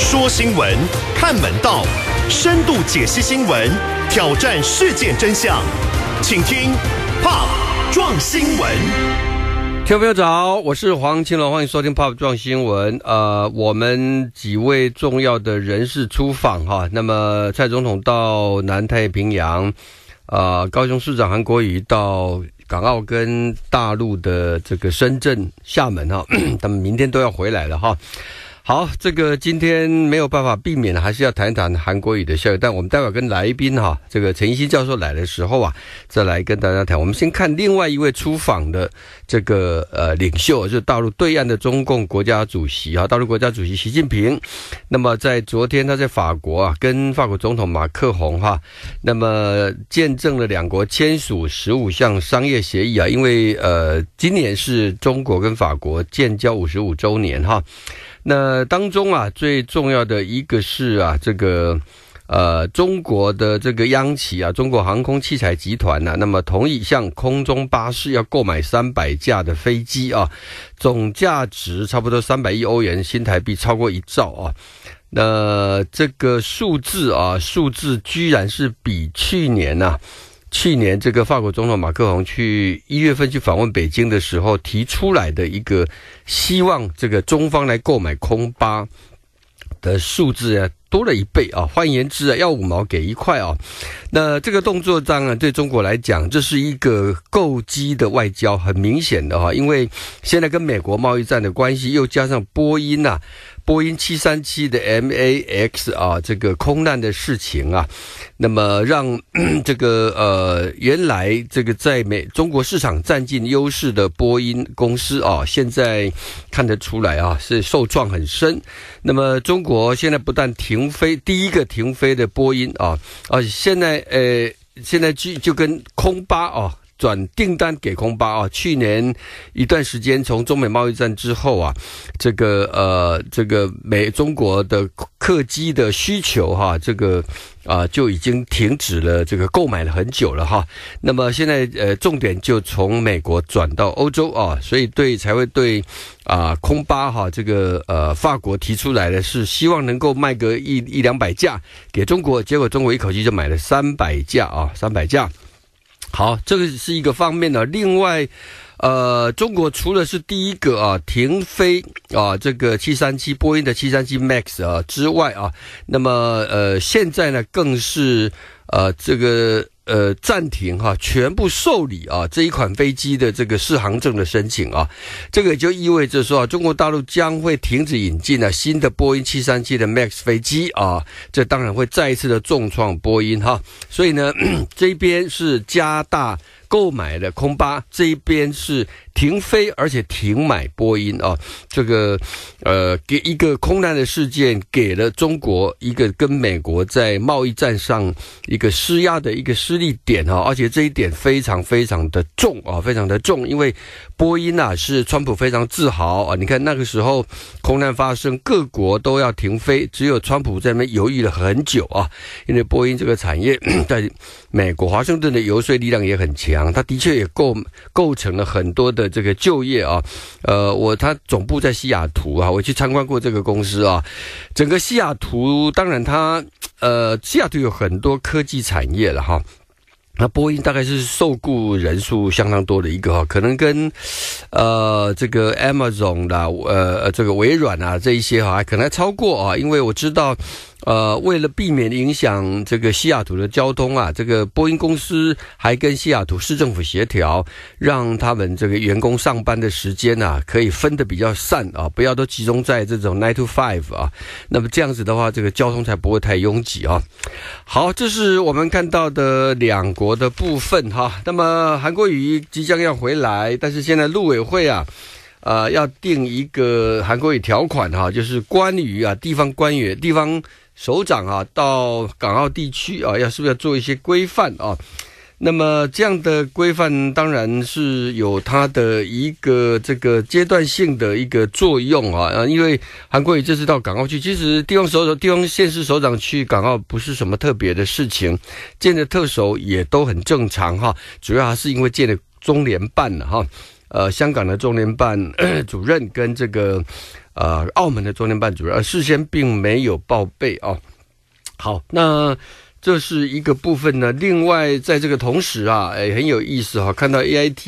说新闻，看门道，深度解析新闻，挑战事件真相，请听Pop撞新闻。 听众朋友早，我是黄清龙，欢迎收听 Pop 撞新闻。我们几位重要的人士出访哈，那么蔡总统到南太平洋，高雄市长韩国瑜到港澳跟大陆的这个深圳、厦门哈，他们明天都要回来了哈。好，这个今天没有办法避免的，还是要谈一谈韩国瑜的消息。但我们待会跟来宾哈，这个陈奕迅教授来的时候啊，再来跟大家谈。我们先看另外一位出访的这个领袖，就是大陆对岸的中共国家主席啊，大陆国家主席习近平。那么在昨天他在法国啊，跟法国总统马克宏哈，那么见证了两国签署15项商业协议啊，因为今年是中国跟法国建交55周年哈。那当中啊，最重要的一个是啊，这个中国的这个央企啊，中国航空器材集团啊，那么同意向空中巴士要购买300架的飞机啊，总价值差不多300亿欧元，新台币超过1兆啊。那这个数字居然是比去年这个法国总统马克宏去1月份去访问北京的时候提出来的一个希望这个中方来购买空巴的数字啊，多了1倍啊，换言之啊，要5毛给1块啊。那这个动作当然对中国来讲，这是一个购机的外交，很明显的哈，因为现在跟美国贸易战的关系，又加上波音737的 MAX 啊，这个空难的事情啊，那么让这个原来这个在中国市场占尽优势的波音公司啊，现在看得出来啊，是受创很深。那么中国现在不但停飞，第一个停飞的波音啊，现在就跟空巴啊转订单给空巴啊，去年一段时间从中美贸易战之后啊，这个中国的客机的需求哈，这个就已经停止了这个购买了很久了哈。那么现在重点就从美国转到欧洲啊，所以才会对空巴哈这个法国提出来的是希望能够卖个100-200架给中国，结果中国一口气就买了300架啊，300架。好，这个是一个方面呢。另外，中国除了是第一个停飞这个737波音的737 MAX 之外啊，那么现在呢更是这个暂停全部受理这一款飞机的这个适航证的申请啊，这个也就意味着说中国大陆将会停止引进新的波音737的 MAX 飞机啊，这当然会再一次的重创波音哈，所以呢这边是加大购买的空巴，这一边是停飞而且停买波音啊，这个给一个空难的事件，给了中国一个跟美国在贸易战上一个施压的一个施力点啊，而且这一点非常非常的重啊，非常的重，因为波音是川普非常自豪啊，你看那个时候空难发生，各国都要停飞，只有川普在那边犹豫了很久啊，因为波音这个产业在美国华盛顿的游说力量也很强，它的确也构成了很多的这个就业啊，它总部在西雅图啊，我去参观过这个公司啊，整个西雅图当然西雅图有很多科技产业了哈。那波音大概是受雇人数相当多的一个可能跟这个 Amazon 啦，这个微软啊这一些可能还超过因为我知道为了避免影响这个西雅图的交通这个波音公司还跟西雅图市政府协调，让他们这个员工上班的时间可以分得比较散不要都集中在这种9 to 5那么这样子的话，这个交通才不会太拥挤好，这是我们看到的两国的部分那么韩国瑜即将要回来，但是现在陆委会要定一个韩国瑜条款就是关于地方官员、地方首长到港澳地区是不是要做一些规范那么这样的规范当然是有它的一个这个阶段性的一个作用因为韩国瑜这次到港澳去，其实地方县市首长去港澳不是什么特别的事情，见的特首也都很正常主要还是因为见了中联办香港的中联办主任跟这个澳门的中联办主任，而事先并没有报备啊。好，那这是一个部分呢。另外，在这个同时啊，很有意思哈，看到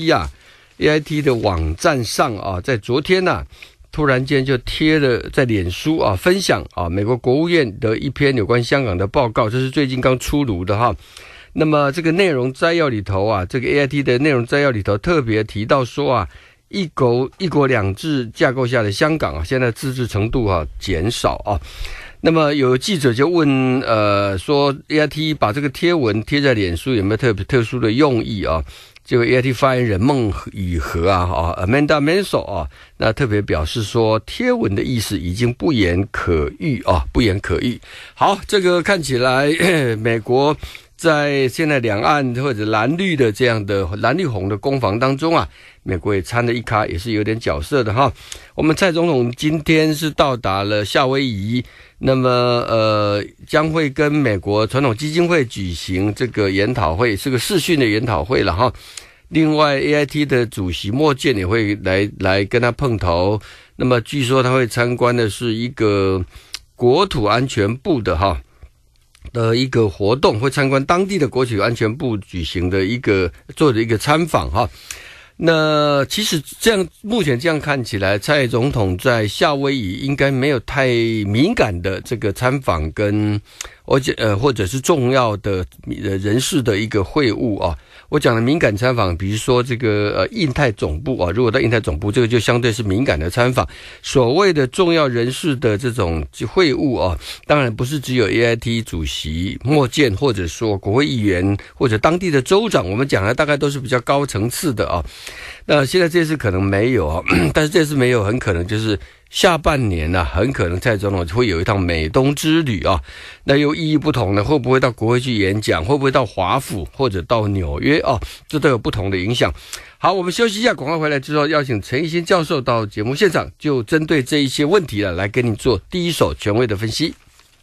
AIT 的网站上啊，在昨天呢，突然间就贴了在脸书啊，分享啊，美国国务院的一篇有关香港的报告，这是最近刚出炉的哈。那么这个内容摘要里头啊，这个 AIT 的内容摘要里头特别提到说啊，一国两制架构下的香港啊，现在自治程度啊减少啊。那么有记者就问说 AIT 把这个贴文贴在脸书有没有特殊的用意啊？这个 AIT 发言人孟雨禾Amanda Mansell 啊，那特别表示说，贴文的意思已经不言可喻啊，不言可喻。好，这个看起来美国在现在两岸或者蓝绿的这样的蓝绿红的攻防当中啊，美国也掺了一咖，也是有点角色的哈。我们蔡总统今天是到达了夏威夷，那么将会跟美国传统基金会举行这个研讨会，是个视讯的研讨会了哈。另外 AIT 的主席莫健也会来跟他碰头，那么据说他会参观的是一个国土安全部的一个活动，会参观当地的国土安全部举行的做的一个参访哈。那其实目前这样看起来，蔡总统在夏威夷应该没有太敏感的这个参访跟或者是重要的人士的一个会晤啊。我讲的敏感参访，比如说这个印太总部啊，如果到印太总部，这个就相对是敏感的参访。所谓的重要人士的这种会晤啊，当然不是只有 AIT 主席莫健，或者说国会议员或者当地的州长，我们讲的大概都是比较高层次的啊。那现在这次可能没有啊，但是这次没有，很可能就是下半年啊，很可能蔡总统会有一趟美东之旅啊。那又意义不同的，会不会到国会去演讲，会不会到华府或者到纽约啊？这都有不同的影响。好，我们休息一下，广告回来之后，邀请陈奕新教授到节目现场，就针对这一些问题来跟你做第一手权威的分析。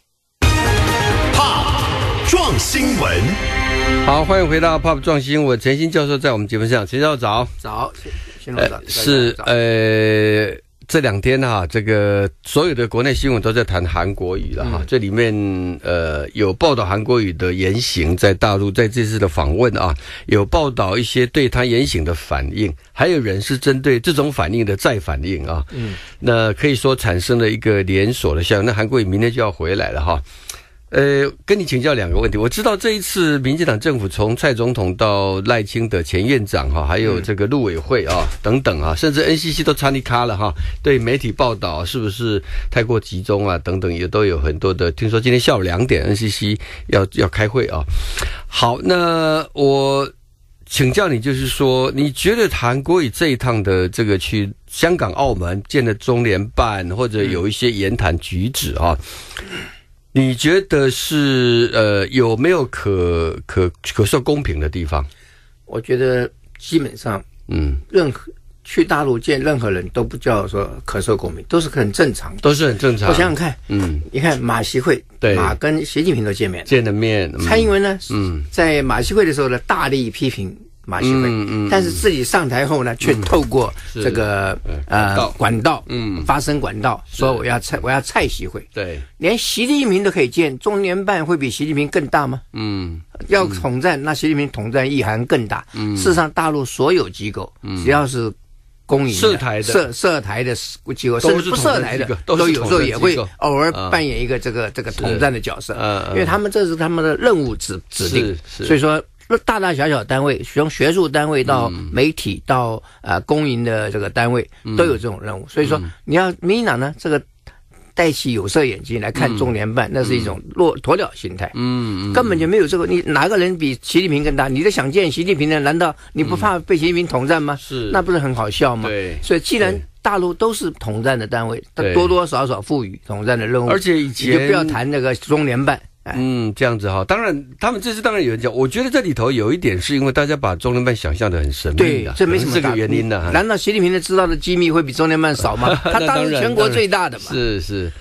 撞新闻。 好，欢迎回到 Pop 撞新闻，陈奕新教授在我们节目上，陈教授早，新闻早， 是这两天哈，这个所有的国内新闻都在谈韩国瑜了哈，这里面有报道韩国瑜的言行在大陆在这次的访问啊，有报道一些对他言行的反应，还有人是针对这种反应的再反应啊，那可以说产生了一个连锁的效应。那韩国瑜明天就要回来了哈。跟你请教两个问题。我知道这一次民进党政府从蔡总统到赖清德前院长哈，还有这个陆委会啊等等啊，甚至 NCC 都参与咖了哈。对媒体报道是不是太过集中啊等等，也都有很多的。听说今天下午2点 NCC 要开会啊。好，那我请教你，就是说，你觉得韩国瑜这一趟的这个去香港、澳门见了中联办，或者有一些言谈举止啊？你觉得是有没有可受公平的地方？ 我觉得基本上，任何去大陆见任何人都不叫说可受公平，都是很正常的， 都是很正常。 我想想看，你看马习会，马跟习近平都见了面，蔡英文呢，在马习会的时候呢，大力批评马习会，但是自己上台后呢，却透过这个管道，发声管道，说我要蔡习会， 对， 连习近平都可以见，中联办会比习近平更大吗？要统战，那习近平统战意涵更大。事实上，大陆所有机构，只要是公营涉台的机构，甚至不涉台的，都有时候也会偶尔扮演一个这个统战的角色，因为他们这是他们的任务指定，所以说。大大小小单位，从学术单位到媒体到公营的这个单位都有这种任务，所以说你要民进党呢，这个戴起有色眼镜来看中联办，那是一种鸵鸟心态，根本就没有这个。你哪个人比习近平更大？你的想见习近平的，难道你不怕被习近平统战吗？是，那不是很好笑吗？对，所以既然大陆都是统战的单位，他多多少少赋予统战的任务， 而且以前你就不要谈那个中联办。 这样子哈，当然，他们这次当然有人讲，我觉得这里头有一点是因为大家把中联办想象的很神秘， 对，这没什么这个原因的。 难道习近平知道的机密会比中联办少吗？他当然全国最大的嘛。 是。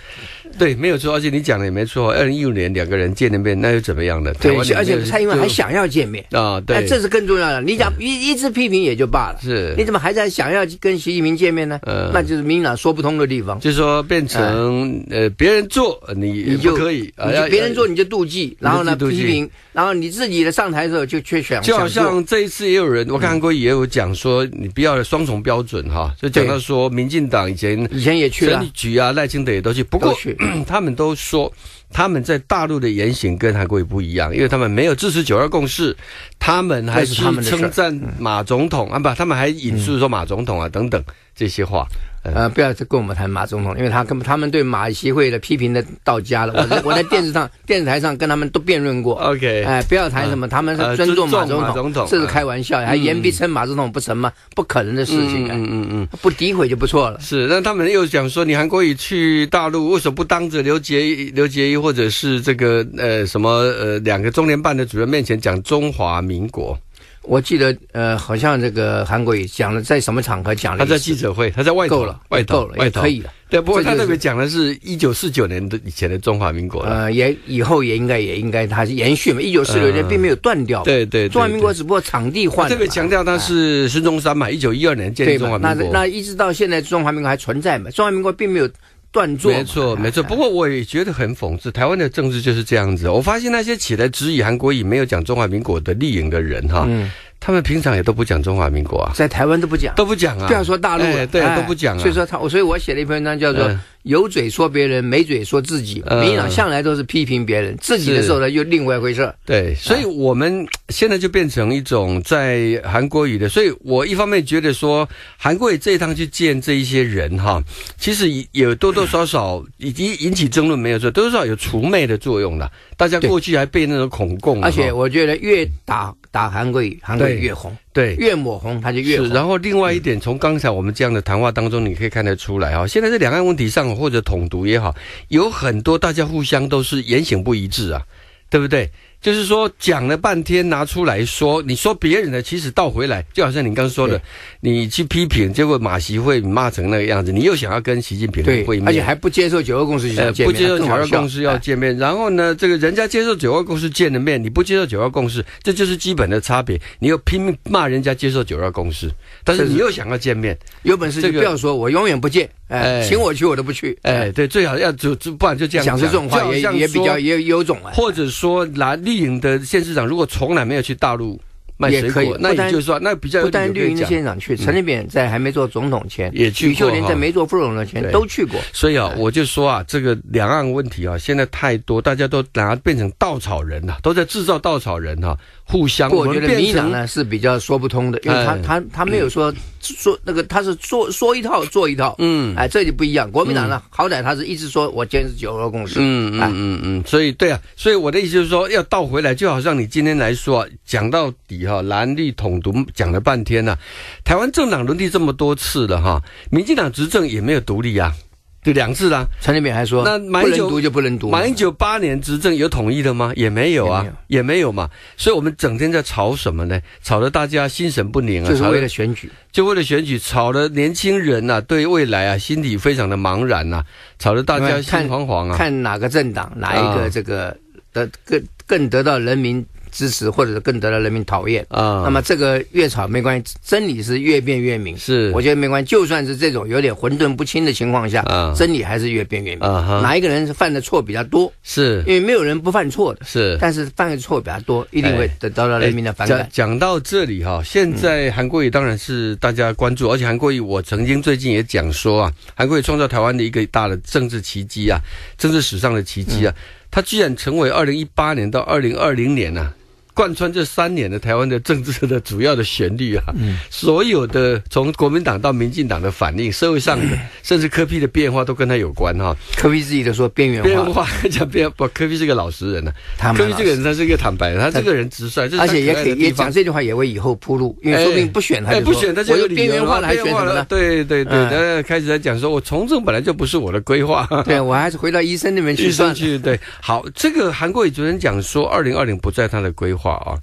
对，没有错，而且你讲的也没错。2015年2个人见了面，那又怎么样呢？ 对，而且蔡英文还想要见面啊，对， 这是更重要的。你讲一直批评也就罢了， 是， 你怎么还在想要跟习近平见面呢？那就是民进党说不通的地方。 就是说变成别人做你就可以， 别人做你就妒忌，然后呢批评，然后你自己的上台的时候就却想， 就好像这一次也有人，我看韩国也有讲说，你不要双重标准哈，就讲到说民进党以前也去了， 选举啊，赖清德也都去，不过他们都说他们在大陆的言行跟韩国瑜不一样，因为他们没有支持9·2共识，他们还是称赞马总统啊，不，他们还引述说马总统啊等等这些话。 不要再跟我们谈马总统，因为他们对马协会的批评的到家了。我在电视台上跟他们都辩论过。 OK， 不要谈什么，他们是尊重马总统，这是开玩笑，还言必称马总统不成吗？不可能的事情。不诋毁就不错了。 是，那他们又讲说，你韩国瑜去大陆，为什么不当着刘捷一或者是这个2个中联办的主任面前讲中华民国？ 我记得好像这个韩国瑜讲了，在什么场合讲了？ 他在记者会，他在外头了，外头可以了。 对，不过他特别讲的是1949年的以前的中华民国了。 也以后也应该，他是延续嘛。1946年并没有断掉。 对， 中华民国只不过场地换了。 特别强调他是孙中山嘛，1912年建立中华民国。 那一直到现在，中华民国还存在嘛？中华民国并没有断做。 没错。不过我也觉得很讽刺，台湾的政治就是这样子。我发现那些起来质疑韩国瑜没有讲中华民国的立营的人哈。他们平常也都不讲中华民国啊， 在台湾都不讲啊， 不要说大陆了， 对，都不讲啊。 所以我写了一篇文章叫做有嘴说别人，没嘴说自己。民进党向来都是批评别人，自己的时候呢又另外一回事。 对，所以我们现在就变成一种在韩国瑜的，所以我一方面觉得说韩国瑜这一趟去见这一些人哈，其实有多多少少已经引起争论，没有错，多多少少有除魅的作用了。大家过去还被那种恐共， 而且我觉得越打韩国瑜越红， 对， 越抹红他就越红。 然后另外一点，从刚才我们这样的谈话当中，你可以看得出来现在在两岸问题上或者统独也好，有很多大家互相都是言行不一致啊，对不对？就是说讲了半天拿出来说，你说别人的，其实倒回来就好像你刚刚说的，你去批评，结果马习会骂成那个样子，你又想要跟习近平会面， 而且还不接受9·2共识要见面， 不接受9·2共识要见面，然后呢，这个人家接受9·2共识见了面，你不接受9·2共识，这就是基本的差别。你又拼命骂人家接受9·2共识，但是你又想要见面， 有本事就不要说我永远不见，请我去我都不去， 对，最好要不然就这样讲这种话也比较也有种啊， 或者说绿营的县市长如果从来没有去大陆卖水果，那也就是说，那比较不但绿营的县长去，陈水扁在还没做总统前也去过， 吕秀莲在没做副总统前都去过。 所以我就说这个两岸问题现在太多，大家都拿变成稻草人了，都在制造稻草人互相。 我觉得民进党呢是比较说不通的，因为他没有说那个，他是说一套做一套，这就不一样。国民党呢，好歹他是一直说我坚持9·2共识， 所以对啊，所以我的意思就是说，要倒回来，就好像你今天来说讲到底蓝绿统独讲了半天台湾政党轮替这么多次了民进党执政也没有独立啊。就2次啦， 陈水扁还说， 那不能读就不能读。 马英九8年执政有统一的吗？也没有啊，也没有嘛。所以我们整天在吵什么呢？吵得大家心神不宁啊， 就是为了选举， 吵得年轻人对未来心里非常的茫然吵得大家心惶惶看哪个政党哪一个这个更得到人民支持，或者是更得到人民讨厌那么这个越吵没关系，真理是越辩越明。 是， 我觉得没关系，就算是这种有点混沌不清的情况下真理还是越辩越明哪一个人是犯的错比较多， 是因为没有人不犯错的， 是， 但是犯的错比较多，一定会得到人民的反感。 讲到这里现在韩国瑜当然是大家关注，而且韩国瑜我曾经最近也讲说韩国瑜创造台湾的一个大的政治奇迹政治史上的奇迹他居然成为2018年到2020年贯穿这3年的台湾的政治的主要的旋律所有的从国民党到民进党的反应，社会上的甚至柯 P 的变化都跟他有关柯 P 自己都说边缘化讲柯 P 是个老实人柯 P 这个人他是一个坦白的，他这个人直率， 而且也讲这句话也为以后铺路，因为说不定不选他就说他就有边缘化了还选什么呢？ 对，开始在讲说我从政本来就不是我的规划， 对，我还是回到医生那边去算。 对，好，这个韩国瑜昨天讲说2020不在他的规划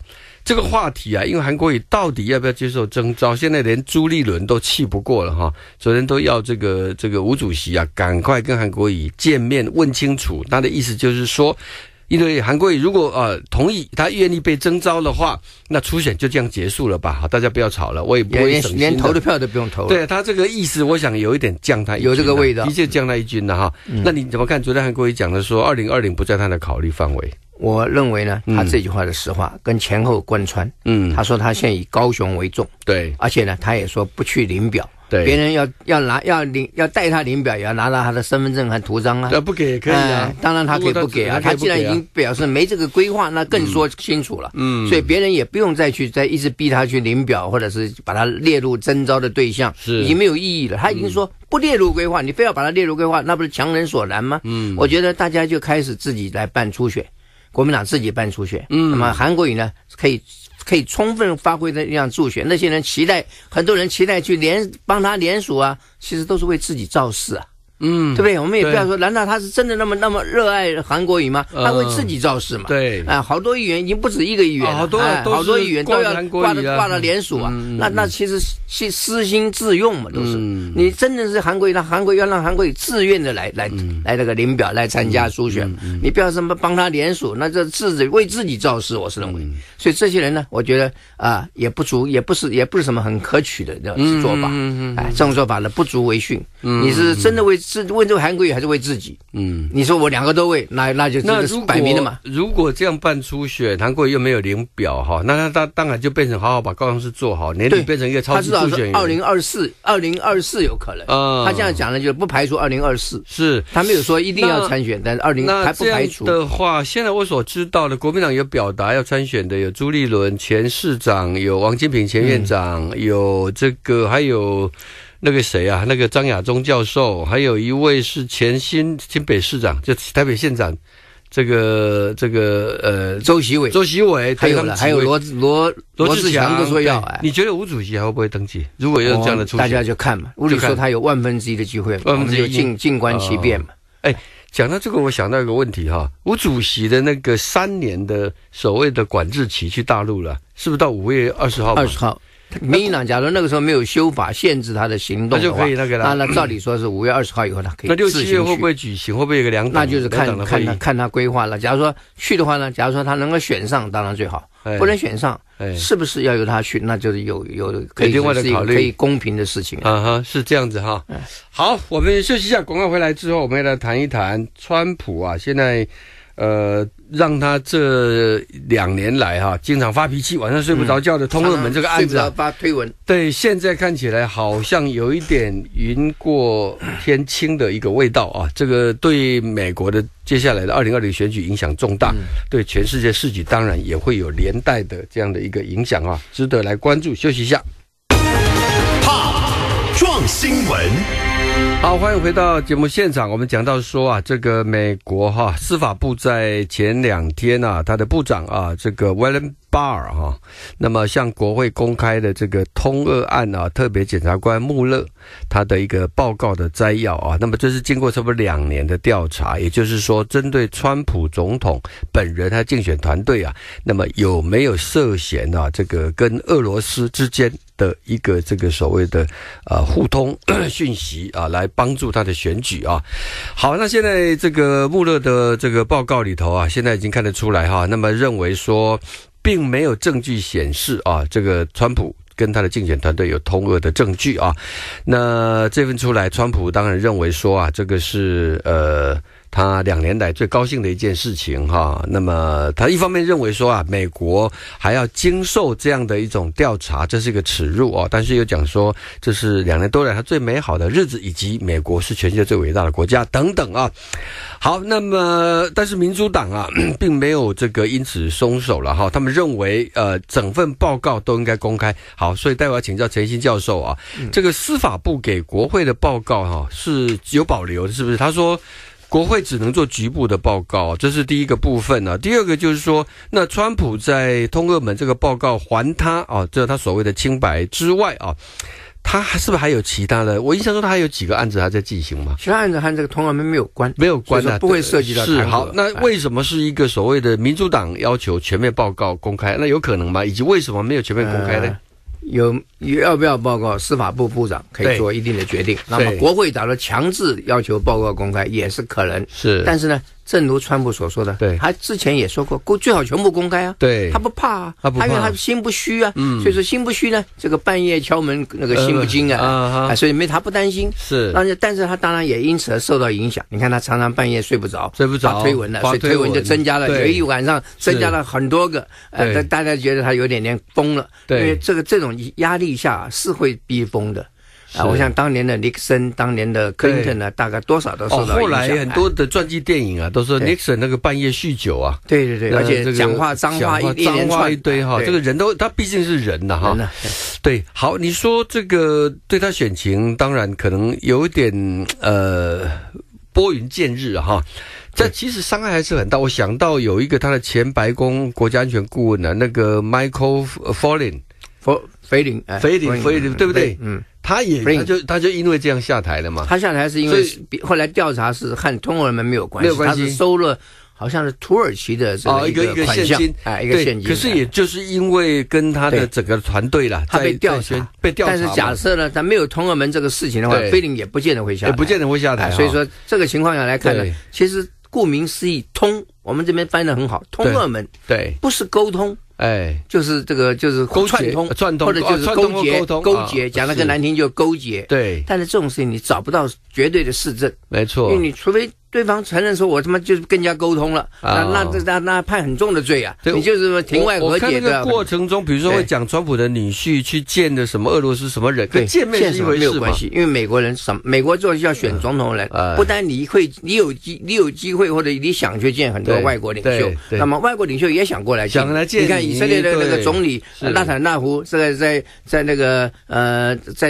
这个话题啊，因为韩国瑜到底要不要接受征召，现在连朱立伦都气不过了哈，昨天都要这个吴主席啊，赶快跟韩国瑜见面问清楚。他的意思就是说，因为韩国瑜如果同意他愿意被征召的话，那初选就这样结束了吧？好，大家不要吵了，我也不会省心的， 连投的票都不用投。 对他这个意思，我想有一点降他一军， 有这个味道， 的确降他一军了哈。那你怎么看？昨天韩国瑜讲的说，2020不在他的考虑范围。 我认为呢，他这句话的实话跟前后贯穿。他说他现在以高雄为重， 对， 而且呢，他也说不去领表。对，别人要带他领表，也要拿到他的身份证和图章啊。 不给也可以啊， 当然他可以不给啊。他既然已经表示没这个规划，那更说清楚了。所以别人也不用再一直逼他去领表，或者是把他列入征召的对象，已经没有意义了。他已经说不列入规划，你非要把他列入规划，那不是强人所难吗？我觉得大家就开始自己来办初选，国民党自己办初选。那么韩国瑜呢，可以充分发挥的这样助选，那些人很多人期待去帮他联署啊，其实都是为自己造势啊。对不对？我们也不要说，难道他是真的那么热爱韩国瑜吗？他为自己造势嘛。 对好多议员已经不止一个议员了，好多议员都要挂了联署啊。那其实私心自用嘛，都是。你真的是韩国瑜，要让韩国瑜自愿的来那个领表来参加初选，你不要什么帮他联署，那这为自己造势，我是认为。所以这些人呢，我觉得也不是什么很可取的做法。这种做法呢不足为训。你是真的为这个韩国瑜还是为自己？你说我两个都为，那就摆明了嘛。 如果这样办初选，韩国瑜又没有领表哈，那他当然就变成好好把高雄市做好，年底变成一个超级初选员。 2024有可能。他这样讲呢，就是不排除2024。是，他没有说一定要参选，但是还不排除。 那这样的话，现在我所知道的，国民党有表达要参选的，有朱立伦前市长，有王金平前院长，有还有。那个谁啊？那个张亚中教授，还有一位是前新北市长，就台北县长， 周习伟，还有罗志祥都说要。 你觉得吴主席还会不会登记？如果有这样的出现， 大家就看嘛。吴主席说他有1/10的机会，我们就静观其变嘛。 讲到这个，我想到一个问题哈，吴主席的那个3年的所谓的管制期去大陆了，是不是到5月20号 ？20号。民进党假如那个时候没有修法限制他的行动的话， 那就可以那个了。 那照理说是5月20号以后他可以。 那6、7月会不会举行？会不会有个2党？ 那就是看他规划了。假如说去的话呢，假如说他能够选上，当然最好；不能选上，是不是要由他去？那就是有可以另外的考虑， 可以公平的事情是这样子哈。好，我们休息一下，广告回来之后，我们要来谈一谈川普啊，现在。让他这2年来经常发脾气，晚上睡不着觉的通俄门这个案子发推文， 对，现在看起来好像有一点云过天青的一个味道啊。这个对美国的接下来的2020选举影响重大，对全世界市局当然也会有连带的这样的一个影响啊，值得来关注。休息一下， 撞新闻。 好，欢迎回到节目现场。我们讲到说这个美国司法部在前2天他的部长这个 William Barr 那么向国会公开的这个通俄案特别检察官穆勒他的一个报告的摘要那么这是经过差不多2年的调查，也就是说针对川普总统本人他竞选团队那么有没有涉嫌这个跟俄罗斯之间的一个这个所谓的互通讯息来帮助他的选举好，那现在这个穆勒的这个报告里头现在已经看得出来那么认为说并没有证据显示这个川普跟他的竞选团队有通俄的证据那这份出来，川普当然认为说这个是他2年来最高兴的一件事情那么他一方面认为说美国还要经受这样的一种调查，这是一个耻辱但是又讲说这是2年多来他最美好的日子，以及美国是全世界最伟大的国家等等好，那么但是民主党并没有这个因此松手了他们认为整份报告都应该公开。好，所以待会要请教陈新教授这个司法部给国会的报告是有保留的，是不是？他说国会只能做局部的报告，这是第一个部分第二个就是说，那川普在通俄门这个报告还他这他所谓的清白之外他是不是还有其他的？我印象中他还有几个案子还在进行嘛？ 其他案子和这个通俄门没有关， 没有关的， 不会涉及到。 是好，那为什么是一个所谓的民主党要求全面报告公开？那有可能吗？以及为什么没有全面公开呢？ 要不要报告？司法部部长可以做一定的决定。那么国会假如强制要求报告公开，也是可能。 是， 但是呢，正如川普所说的， 对， 他之前也说过，最好全部公开啊。 对， 他不怕啊， 他不怕， 因为他心不虚啊。所以说心不虚呢，这个半夜敲门那个心不惊啊，所以他不担心。 是， 但是他当然也因此而受到影响。你看他常常半夜睡不着，发推文了，所以推文就增加了，有一晚上增加了很多个。大家觉得他有点疯了，因为这种压力下是会逼疯的。我想当年的尼克森，当年的克林顿呢，大概多少都受到影响。 后来很多的传记电影啊，都说尼克森那个半夜酗酒啊， 对，而且讲话脏话一堆哈，这个人他毕竟是人呐哈。对，好，你说这个对他选情，当然可能有点拨云见日哈。这其实伤害还是很大。我想到有一个他的前白宫国家安全顾问呢，那个 Michael Flynn， 菲林， 对不对？他就因为这样下台了嘛。 他下台是因为后来调查是和通俄门没有关系，他是收了好像是土耳其的一个现金，一个现金。 可是也就是因为跟他的整个团队啦， 他被调查。但是假设呢，他没有通俄门这个事情的话，菲林也不见得会下台，所以说这个情况下来看呢，其实顾名思义，我们这边翻得很好，通俄门对， 不是沟通。就是这个就是串通，或者就是勾结，讲得更难听就勾结。 对， 但是这种事情你找不到绝对的事证， 没错， 因为你除非对方承认说我他妈就是跟人家沟通了，那判很重的罪啊，你就是庭外和解的。 我看那个过程中，比如说会讲川普的女婿去见的什么俄罗斯什么人，跟见面是一回事嘛， 没有关系，因为美国做要选总统的人，不但你有机会或者你想去见很多外国领袖，那么外国领袖也想过来见，你看以色列的那个总理纳坦纳胡，这个在那个在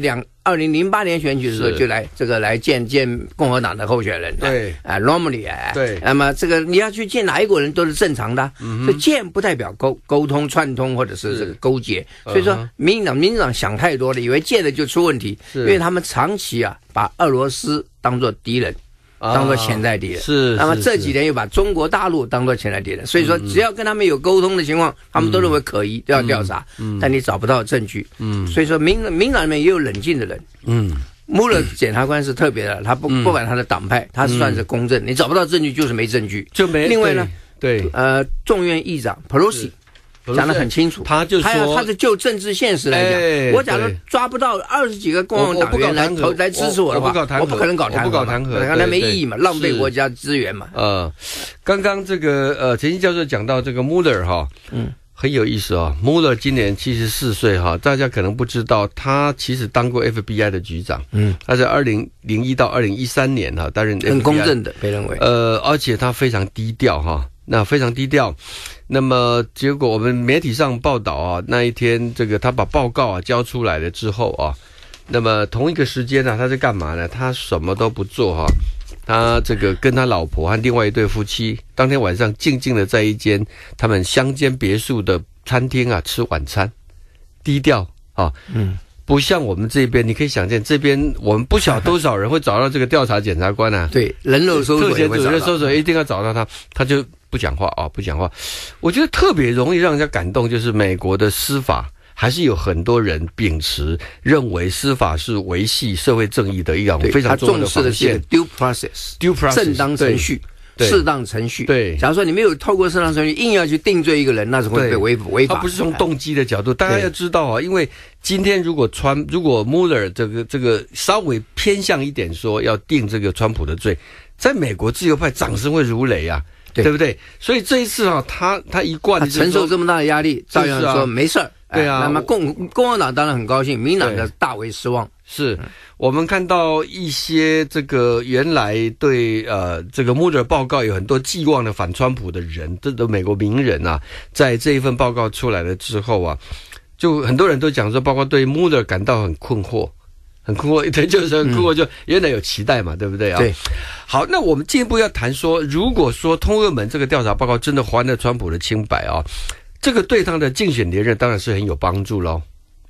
2008年选举的时候就来见共和党的候选人， 对 Romney， 对，那么这个你要去见哪一国人都是正常的，所以见不代表沟通串通或者是这个勾结，所以说民进党想太多了，以为见了就出问题，因为他们长期把俄罗斯当作敌人。当作潜在敌人是， 那么这几年又把中国大陆当作潜在敌人，所以说只要跟他们有沟通的情况，他们都认为可疑，都要调查，但你找不到证据，所以说民党里面也有冷静的人，穆勒检察官是特别的，他不管他的党派，他算是公正，你找不到证据就是没证据， 就没。 另外呢， 对， 众院议长 Pelosi。讲得很清楚， 他就说他是就政治现实来讲，我假如抓不到20几个共和党员来支持我的话，我不可能搞弹劾，那没意义嘛，浪费国家资源嘛。 刚刚这个陈新教授讲到这个 Mueller 哈，很有意思啊。Mueller 今年74岁哈，大家可能不知道，他其实当过 FBI 的局长，他在2001到2013年哈担任 FBI， 很公正的被认为， 而且他非常低调哈。那非常低调，那么结果我们媒体上报道啊，那一天这个他把报告交出来了之后啊，那么同一个时间呢，他在干嘛呢？他什么都不做哈，他这个跟他老婆和另外一对夫妻，当天晚上静静的在一间他们乡间别墅的餐厅啊吃晚餐，低调啊，不像我们这边，你可以想见，这边我们不晓多少人会找到这个调查检察官啊， 对，人肉搜索， 特遣组的搜索一定要找到他，他就不讲话啊，不讲话。我觉得特别容易让人家感动，就是美国的司法还是有很多人秉持认为司法是维系社会正义的一种非常重要的防线。 due process， 正当程序。适当程序， 对。 假如说你没有透过适当程序，硬要去定罪一个人，那是会被违法。 他不是从动机的角度，大家要知道啊，因为今天如果Mueller 这个稍微偏向一点说要定这个川普的罪，在美国自由派掌声会如雷啊，对不对？所以这一次啊，他一贯承受这么大的压力，照样说没事儿。 对啊， 那么共和党当然很高兴，民党的大为失望。 是我们看到一些这个原来对这个穆勒报告有很多寄望的反川普的人，这都美国名人啊，在这一份报告出来了之后啊，就很多人都讲说，包括对穆勒感到很困惑，对，就是很困惑，就原来有期待嘛，对不对啊？ 对。 好，那我们进一步要谈说，如果说通俄门这个调查报告真的还了川普的清白啊，这个对他的竞选连任当然是很有帮助咯。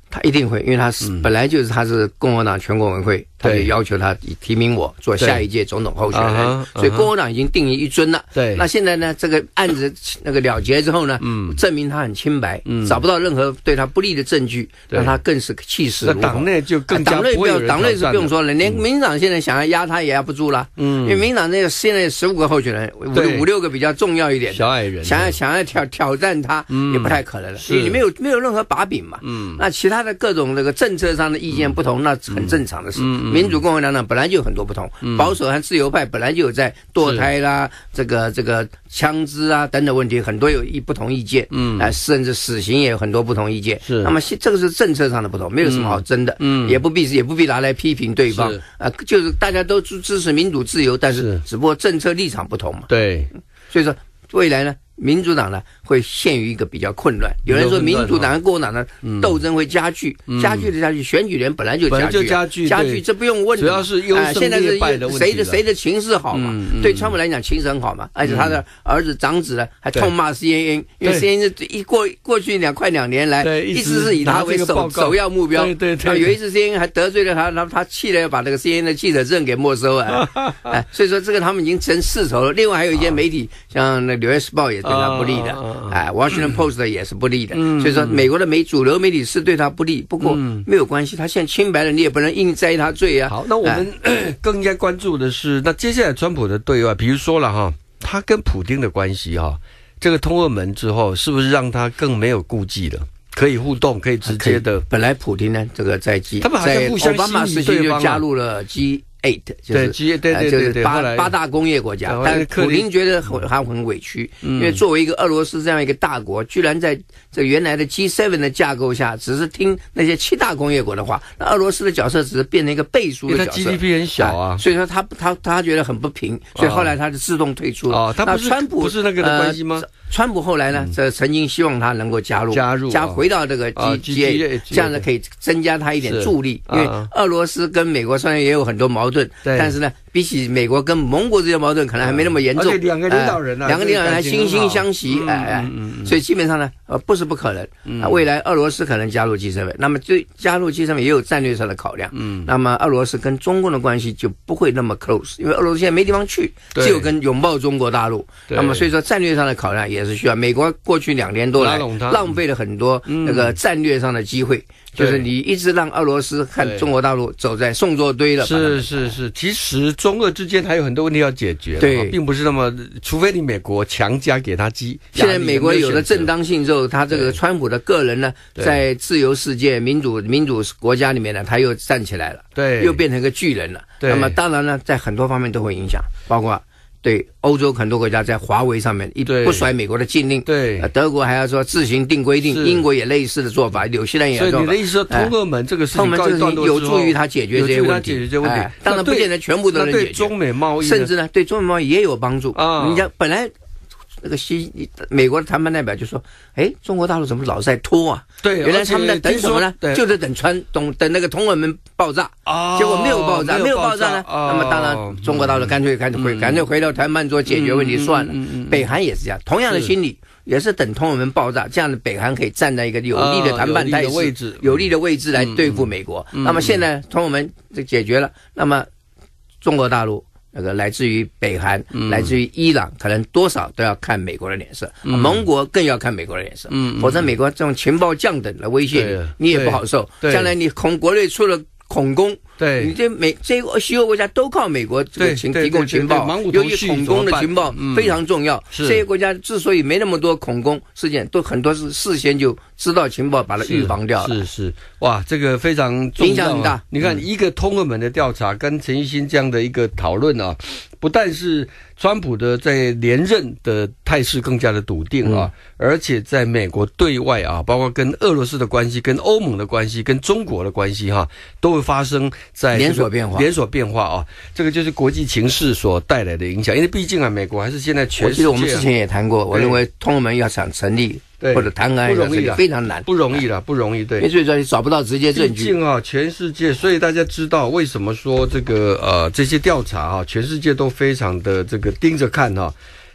他一定会，因为他是本来就是他是共和党全国委员会，他就要求他提名我做下一届总统候选人，所以共和党已经定一尊了。对，那现在呢，这个案子那个了结之后呢，证明他很清白，找不到任何对他不利的证据，让他更是气势如虹。 党内就更加不会有人挑战了。 党内是不用说了，连民进党现在想要压他也压不住了。因为民进党那个现在15个候选人，5、6个比较重要一点， 小矮人， 想要挑战他也不太可能了，因为你没有任何把柄嘛。那其他的各种那个政策上的意见不同，那很正常的事。民主共和两党本来就有很多不同，保守和自由派本来就有在堕胎啦、这个枪支啊等等问题，很多有不同意见。甚至死刑也有很多不同意见。是，那么这个是政策上的不同，没有什么好争的。也不必拿来批评对方。就是大家都支持民主自由，但是只不过政策立场不同嘛。 对， 所以说未来呢，民主党呢会陷于一个比较混乱。有人说民主党和共和党的斗争会加剧，选举人本来就加剧，这不用问。 主要是优胜劣败的问题。 谁的情势好嘛？对川普来讲情势很好嘛，而且他的儿子长子呢还痛骂 CNN， 因为 CNN 过去快2年来一直是以他为首要目标。对，有一次 CNN 还得罪了他气得要把这个 CNN 的记者证给没收了。所以说这个他们已经成世仇了。另外还有一些媒体，像那《纽约时报》也对他不利的。Washington Post 也是不利的，所以说美国的主流媒体是对他不利，不过没有关系，他现在清白了，你也不能硬摘他罪啊。 好，那我们更应该关注的是，那接下来川普的对外，比如说了哈，他跟普丁的关系哈，这个通俄门之后，是不是让他更没有顾忌了？可以互动，可以直接的。 本来普丁呢，这个在奥巴马时期就加入了G8，就是八大工业国家，但是普丁觉得他很委屈，因为作为一个俄罗斯这样一个大国，居然在这原来的 G7 的架构下，只是听那些7大工业国的话，那俄罗斯的角色只是变成一个背书的角色， 因为他 GDP 很小啊， 所以说他觉得很不平，所以后来他就自动退出了。 他不是那个的关系吗？ 川普后来呢，曾经希望他能够加回到这个 G8， 这样呢可以增加他一点助力，因为俄罗斯跟美国虽然也有很多矛盾，但是呢，比起美国跟盟国这些矛盾，可能还没那么严重。而且两个领导人还惺惺相惜，所以基本上呢，不是不可能。未来俄罗斯可能加入 G7， 那么对加入 G7也有战略上的考量。那么俄罗斯跟中共的关系就不会那么 close， 因为俄罗斯现在没地方去，只有跟拥抱中国大陆。那么所以说战略上的考量也是需要。美国过去2年多来浪费了很多那个战略上的机会，就是你一直让俄罗斯和中国大陆走在送作堆了。 是，其实中俄之间还有很多问题要解决，对，并不是那么，除非你美国强加给他现在美国有了正当性之后，他这个川普的个人呢，在自由世界、民主国家里面呢，他又站起来了，对，又变成一个巨人了。那么当然呢，在很多方面都会影响，包括对欧洲很多国家在华为上面不甩美国的禁令，对，德国还要说自行定规定，英国也类似的做法，纽西兰也做法。 所以你的意思说，通俄门这个事情告一段落之后， 有助于他解决这些问题。当然不见得全部都能解决。 对中美贸易， 甚至呢对中美贸易也有帮助啊。你讲本来那个美国的谈判代表就说：“中国大陆怎么老在拖啊？”对，原来他们在等什么呢？就是等那个通俄门爆炸，结果没有爆炸，没有爆炸呢，那么当然中国大陆干脆回到谈判桌解决问题算了。北韩也是这样，同样的心理，也是等通俄门爆炸，这样的北韩可以站在一个有利的谈判态势、有利的位置来对付美国。那么现在通俄门解决了，那么中国大陆。那个来自于北韩，来自于伊朗，可能多少都要看美国的脸色，盟国更要看美国的脸色，否则美国这种情报降等的威胁你也不好受。将来你国内出了恐攻，对，你这西欧国家都靠美国这个提供情报，由于恐攻的情报非常重要。这些国家之所以没那么多恐攻事件，都很多是事先就知道情报，把它预防掉了。 是，哇，这个非常重要， 影响很大。 你看一个通俄门的调查跟陈奕迅这样的一个讨论啊，不但是川普的在连任的态势更加的笃定啊，而且在美国对外啊，包括跟俄罗斯的关系、跟欧盟的关系、跟中国的关系哈，都会发生在连锁变化啊。这个就是国际情势所带来的影响，因为毕竟啊，美国还是现在全世界。 我们之前也谈过，我认为通俄门要想成立。或者谈案非常难， 不容易，对， 所以说你找不到直接证据。 毕竟啊，全世界，所以大家知道为什么说这个这些调查啊，全世界都非常的这个盯着看哈。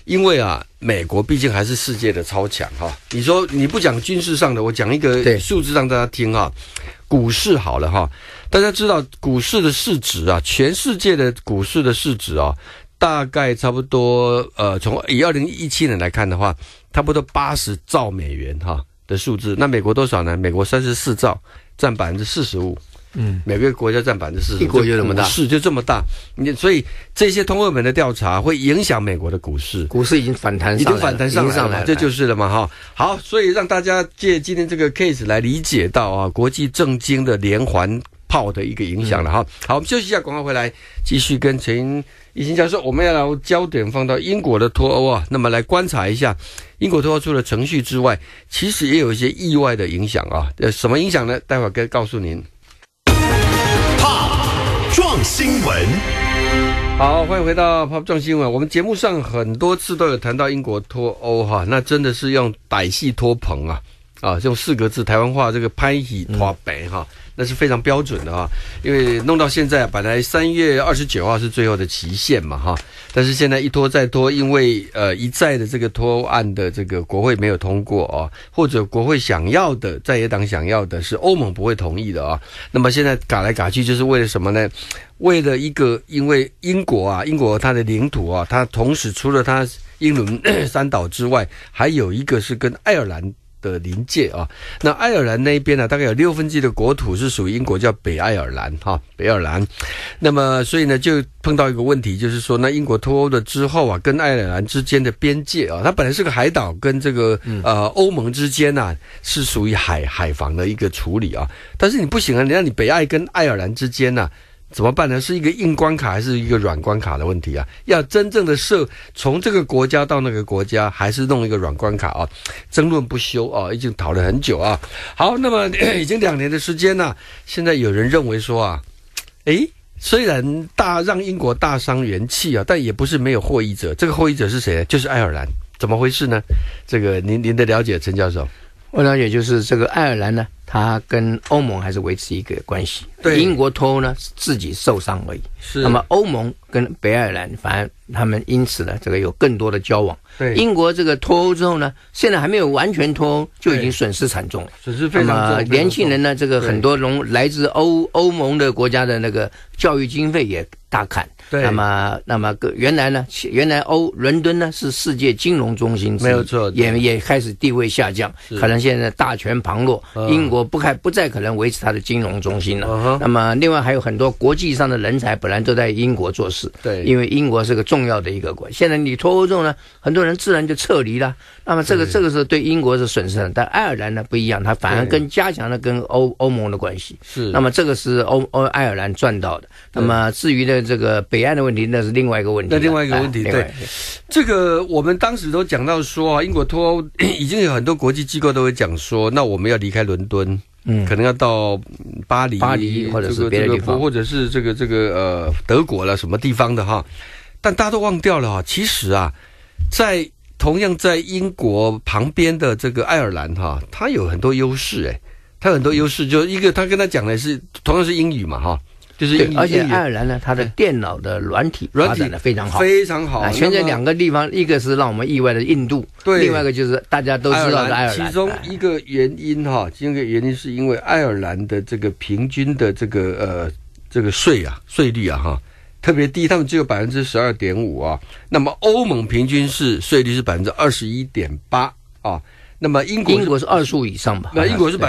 因为啊，美国毕竟还是世界的超强哈。你说你不讲军事上的，我讲一个数字让大家听哈。股市好了哈，大家知道股市的市值啊，全世界的股市的市值啊，大概差不多从以2017年来看的话，差不多80兆美元哈的数字。那美国多少呢？美国34兆，占45%。每个国家占45%， 一国就这么大， 是就这么大。所以这些通货膨的调查会影响美国的股市， 股市已经反弹上来了， 这就是了嘛哈。好，所以让大家借今天这个 case 来理解到啊，国际政经的连环炮的一个影响了哈。好，我们休息一下，广告回来继续跟陈一新教授，我们要把焦点放到英国的脱欧啊，那么来观察一下英国脱欧除了程序之外，其实也有一些意外的影响啊。什么影响呢？待会儿告诉您。 撞新闻， 好，欢迎回到 Pop 撞新闻。我们节目上很多次都有谈到英国脱欧哈，那真的是用歹戏拖棚啊，用4个字台湾话这个拍戏拖白哈，那是非常标准的哈。因为弄到现在，本来3月29号是最后的期限嘛哈，但是现在一拖再拖，因为一再的这个脱欧案的这个国会没有通过啊，或者国会想要的在野党想要的是欧盟不会同意的啊。那么现在嘎来嘎去，就是为了什么呢？为了一个，因为英国它的领土啊，它同时除了它英伦三岛之外，还有一个是跟爱尔兰的邻界啊。那爱尔兰那边呢，大概有1/6的国土是属于英国，叫北爱尔兰哈，北爱尔兰。那么所以呢，就碰到一个问题，就是说，那英国脱欧了之后啊，跟爱尔兰之间的边界啊，它本来是个海岛，跟这个欧盟之间啊，是属于海防的一个处理啊。但是你不行啊，你北爱跟爱尔兰之间啊。怎么办呢？是一个硬关卡还是一个软关卡的问题啊？要真正的从这个国家到那个国家，还是弄一个软关卡啊？争论不休啊，已经讨论很久啊。好，那么已经2年的时间了，现在有人认为说啊，虽然让英国大伤元气啊，但也不是没有获益者。这个获益者是谁？就是爱尔兰。怎么回事呢？这个您的了解，陈教授。 我了解，就是这个爱尔兰呢，它跟欧盟还是维持一个关系。对，英国脱欧呢自己受伤而已。是。那么欧盟跟北爱尔兰，反而他们因此呢，这个有更多的交往。对。英国这个脱欧之后呢，现在还没有完全脱欧，就已经损失惨重了。损失非常重。年轻人呢，这个很多来自欧盟的国家的那个教育经费也大砍。对。那么原来伦敦呢是世界金融中心之一，没有错，也开始地位下降，可能现在大权旁落，英国不再可能维持它的金融中心了。那么另外还有很多国际上的人才本来都在英国做事，对，因为英国是个重要的一个国。现在你脱欧之后呢，很多人自然就撤离了。那么这个是对英国是损失的，但爱尔兰呢不一样，它反而加强了跟欧盟的关系。是，那么这个是爱尔兰赚到的。那么至于的这个北岸的问题，那是另外一个问题。 那另外一个问题，对，这个我们当时都讲到说啊，英国脱欧已经有很多国际机构都会讲说，那我们要离开伦敦。可能要到巴黎或者是别的地方， 或者是这个德国了什么地方的哈，但大家都忘掉了哈，其实啊，同样在英国旁边的这个爱尔兰哈，它有很多优势它有很多优势，就一个他跟他讲的是同样是英语嘛哈。就是而且爱尔兰呢，它的电脑的软体发展的非常好， 非常好。 现在2个地方，一个是让我们意外的印度，对，另外一个就是大家都知道的爱尔兰。 其中一个原因是因为爱尔兰的这个平均的这个税率啊哈特别低，他们只有12.5%啊。那么欧盟平均税率是21.8%啊。那么英国是25%以上吧？ 那英国是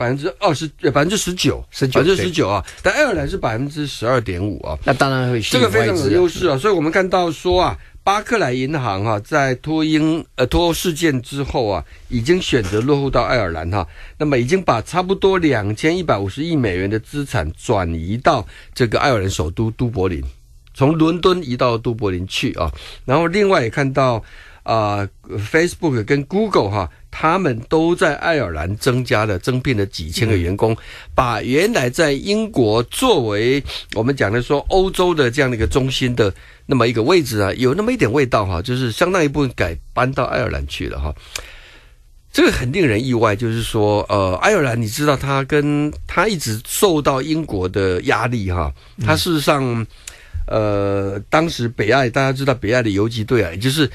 19%啊，但爱尔兰是12.5%啊。 那当然会这个非常有优势啊。所以我们看到说啊，巴克莱银行啊，在脱欧事件之后啊，已经选择落户到爱尔兰哈。那么已经把差不多2150亿美元的资产转移到这个爱尔兰首都都柏林，从伦敦移到都柏林去啊。然后另外也看到Facebook 跟 Google 哈。他们都在爱尔兰增聘了几千个员工，把原来在英国作为我们讲的说欧洲的这样的一个中心的那么一个位置啊，有那么一点味道哈，就是相当一部分搬到爱尔兰去了哈。这个很令人意外，就是说爱尔兰你知道他一直受到英国的压力哈，他事实上当时北爱大家知道北爱的游击队啊，也就是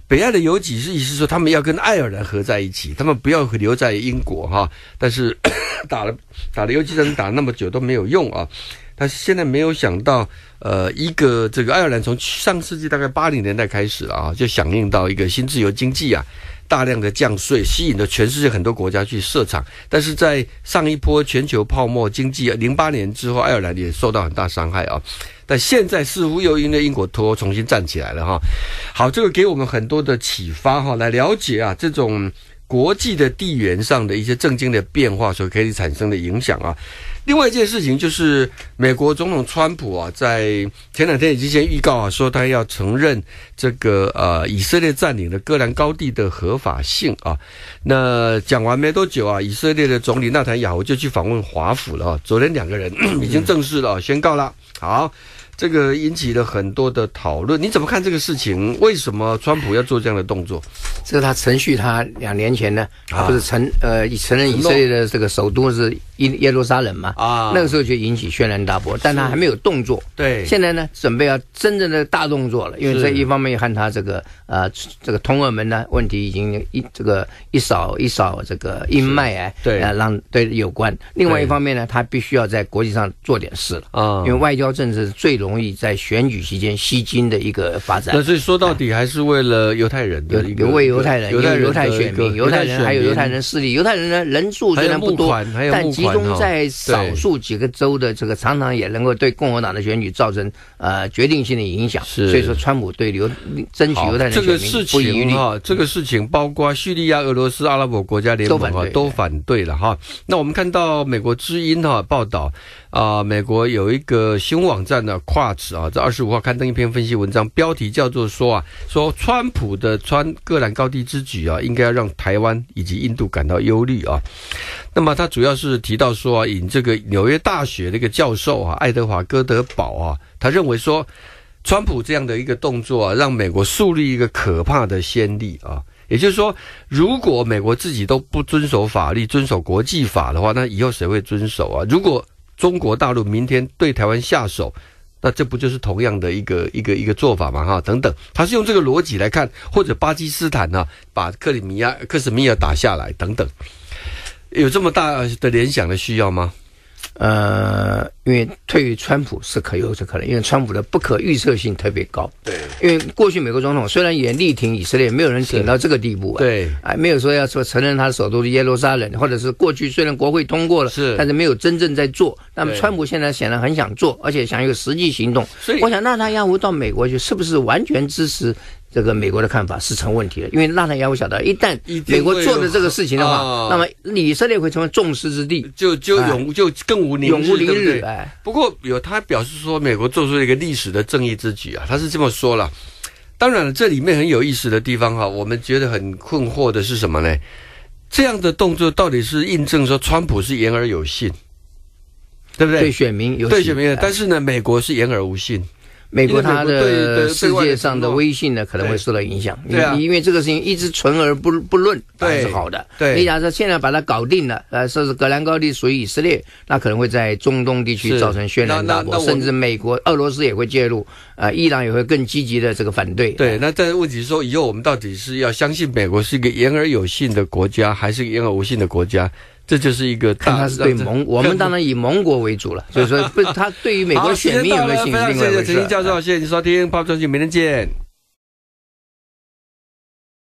北爱的游击是意思说他们要跟爱尔兰合在一起，他们不要留在英国哈。但是打了游击战打那么久都没有用啊。但是现在没有想到，一个这个爱尔兰从上世纪大概80年代开始了啊，就响应到一个新自由经济啊，大量的降税，吸引了全世界很多国家去设厂。但是在上一波全球泡沫经济08年之后，爱尔兰也受到很大伤害啊。但现在似乎又因为英国脱欧重新站起来了哈。好，这个给我们很多的启发哈，来了解啊这种国际的地缘上的一些政经的变化所可以产生的影响啊。另外一件事情就是美国总统川普啊，在前2天已经先预告啊，说他要承认这个以色列占领的戈兰高地的合法性啊。那讲完没多久啊，以色列的总理纳坦雅胡就去访问华府了啊。昨天2个人已经正式了宣告了。好，这个引起了很多的讨论，你怎么看这个事情？为什么川普要做这样的动作？ 这是他程序，他2年前呢，不是承认以色列的这个首都是耶路撒冷嘛？啊，那个时候就引起轩然大波，但他还没有动作。对，现在呢，准备要真正的大动作了，因为这一方面和他这个通俄门呢问题已经一扫这个阴霾啊，对有关。另外一方面呢，他必须要在国际上做点事了啊，因为外交政治是最容易在选举期间吸金的一个发展。 那所以说到底还是为了犹太人的一个， 为犹太人、犹太选民、犹太人还有犹太人势力。犹太人呢人数虽然不多，但集中在少数几个州的这个，常常也能够对共和党的选举造成决定性的影响。所以说，川普对争取犹太人选民不遗余力。 这个事情包括叙利亚、俄罗斯、阿拉伯国家联盟都反对了哈。那我们看到美国之音报道美国有一个新闻网站呢，Quartz在25号刊登一篇分析文章，标题叫做说川普的戈兰高地之举应该要让台湾以及印度感到忧虑啊。那么他主要是提到说引这个纽约大学的一个教授爱德华戈德堡他认为说，川普这样的一个动作让美国树立一个可怕的先例啊。也就是说，如果美国自己都不遵守法律、遵守国际法的话，那以后谁会遵守啊？如果中国大陆明天对台湾下手，那这不就是同样的一个做法吗？等等，他是用这个逻辑来看，或者巴基斯坦把克什米尔打下来等等，有这么大的联想的需要吗？ 因为对于川普是有这可能，因为川普的不可预测性特别高。对，因为过去美国总统虽然也力挺以色列，没有人挺到这个地步对，没有说要承认他的首都是耶路撒冷，或者是过去虽然国会通过了，但是没有真正在做。那么川普现在显然很想做，而且想有实际行动。所以我想纳坦雅胡到美国去，是不是完全支持这个美国的看法是成问题的？因为纳坦雅胡晓得，一旦美国做的这个事情的话，那么以色列会成为众矢之的， 就更无宁日。 不过他表示说，美国做出了一个历史的正义之举他是这么说了。当然了，这里面很有意思的地方我们觉得很困惑的是什么呢？这样的动作到底是印证说川普是言而有信，对不对？ 对选民有信， 对选民但是呢，美国是言而无信。 美国它的世界上的威信呢可能会受到影响，因为这个事情一直存而不论，还是好的。对，你假设现在把它搞定了，说是戈兰高地属于以色列，那可能会在中东地区造成轩然大波，甚至美国、俄罗斯也会介入，伊朗也会更积极的这个反对。 对，那但是问题是说，以后我们到底是要相信美国是一个言而有信的国家，还是一个言而无信的国家？这就是一个看他是对我们当然以盟国为主了，所以说他对于美国的选民有没有信心？ 非常谢谢陈教授，谢谢你收听《泡泡传奇》，明天见。